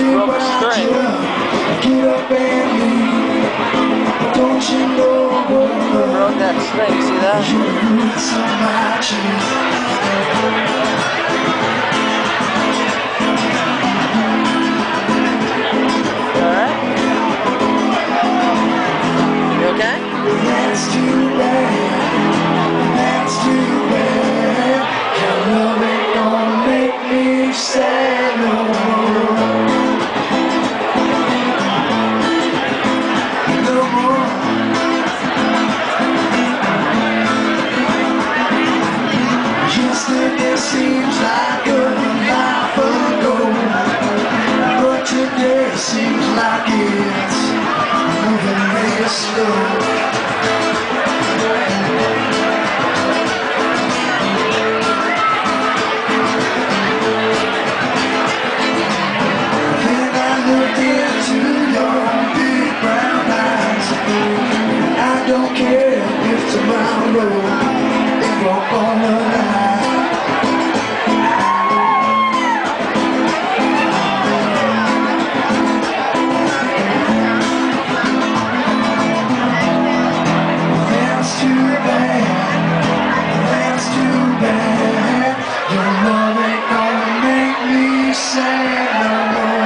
broke a string. Get up and leave. Don't you know what Broke that string, see that? Alright? You okay? That's too bad. That's too bad. Your love ain't gonna make me sad no more. No more. Yesterday seems like a life ago, but today seems like it's moving real slow.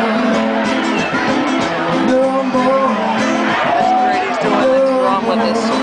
That's great, he's doing what's wrong with this.